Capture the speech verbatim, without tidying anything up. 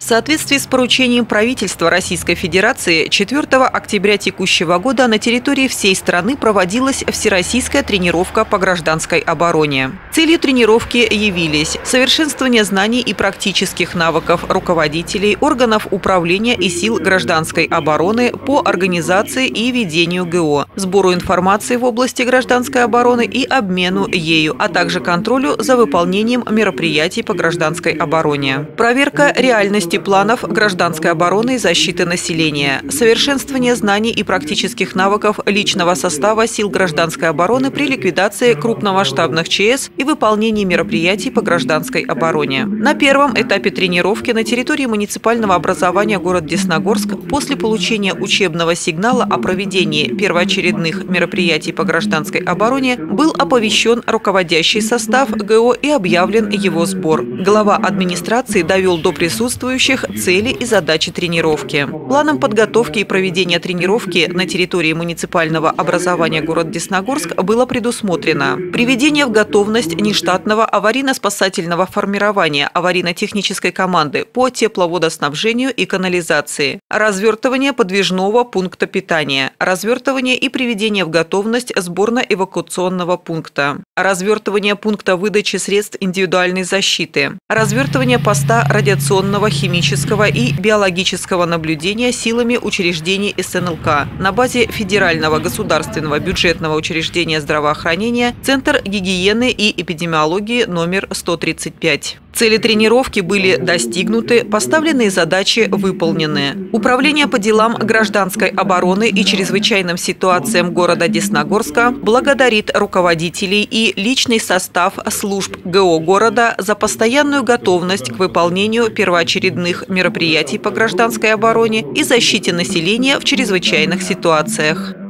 В соответствии с поручением правительства Российской Федерации четвёртого октября текущего года на территории всей страны проводилась всероссийская тренировка по гражданской обороне. Целью тренировки явились совершенствование знаний и практических навыков руководителей органов управления и сил гражданской обороны по организации и ведению ГО, сбору информации в области гражданской обороны и обмену ею, а также контролю за выполнением мероприятий по гражданской обороне. Проверка реальности планов гражданской обороны и защиты населения, совершенствование знаний и практических навыков личного состава сил гражданской обороны при ликвидации крупномасштабных ЧС и выполнении мероприятий по гражданской обороне. На первом этапе тренировки на территории муниципального образования город Десногорск после получения учебного сигнала о проведении первоочередных мероприятий по гражданской обороне был оповещен руководящий состав ГО и объявлен его сбор. Глава администрации довел до присутствующих цели и задачи тренировки. Планом подготовки и проведения тренировки на территории муниципального образования город Десногорск было предусмотрено приведение в готовность нештатного аварийно-спасательного формирования аварийно-технической команды по тепловодоснабжению и канализации, развертывание подвижного пункта питания, развертывание и приведение в готовность сборно-эвакуационного пункта, развертывание пункта выдачи средств индивидуальной защиты, развертывание поста радиационного, химического и биологического наблюдения силами учреждений эс эн эл ка на базе Федерального государственного бюджетного учреждения здравоохранения Центр гигиены и эпидемиологии номер сто тридцать пять. Цели тренировки были достигнуты, поставленные задачи выполнены. Управление по делам гражданской обороны и чрезвычайным ситуациям города Десногорска благодарит руководителей и личный состав служб ГО города за постоянную готовность к выполнению первоочередных мероприятий по гражданской обороне и защите населения в чрезвычайных ситуациях.